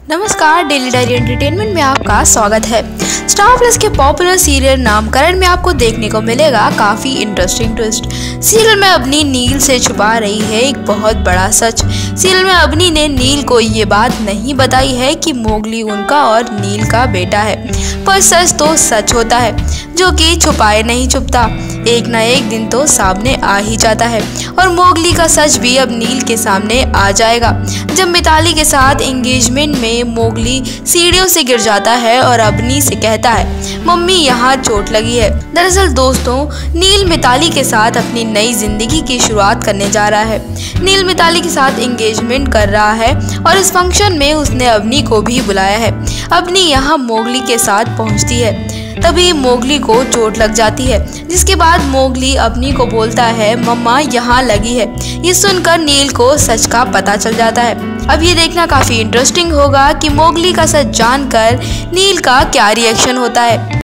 नमस्कार, daily diary entertainment में आपका स्वागत है। स्टार प्लस के पॉपुलर सीरियल नामकरण में आपको देखने को मिलेगा काफ़ी इंटरेस्टिंग ट्विस्ट। सीरियल में अवनी नील से छुपा रही है एक बहुत बड़ा सच। सीरियल में अवनी ने नील को ये बात नहीं बताई है कि मोगली उनका और नील का बेटा है, पर सच तो सच होता है, जो कि छुपाए नहीं छुपता। एक ना एक दिन तो सामने आ ही जाता है और मोगली का सच भी अब नील के सामने आ जाएगा। जब मिताली के साथ एंगेजमेंट में मोगली सीढ़ियों से गिर जाता है और अवनी से कहता है, मम्मी यहाँ चोट लगी है। दरअसल दोस्तों, नील मिताली के साथ अपनी नई जिंदगी की शुरुआत करने जा रहा है। नील मिताली के साथ एंगेजमेंट कर रहा है और इस फंक्शन में उसने अवनी को भी बुलाया है। अवनी यहाँ मोगली के साथ पहुँचती है, तभी मोगली को चोट लग जाती है, जिसके बाद मोगली अवनी को बोलता है, मम्मा यहाँ लगी है। ये सुनकर नील को सच का पता चल जाता है। अब ये देखना काफ़ी इंटरेस्टिंग होगा कि मोगली का सच जानकर नील का क्या रिएक्शन होता है।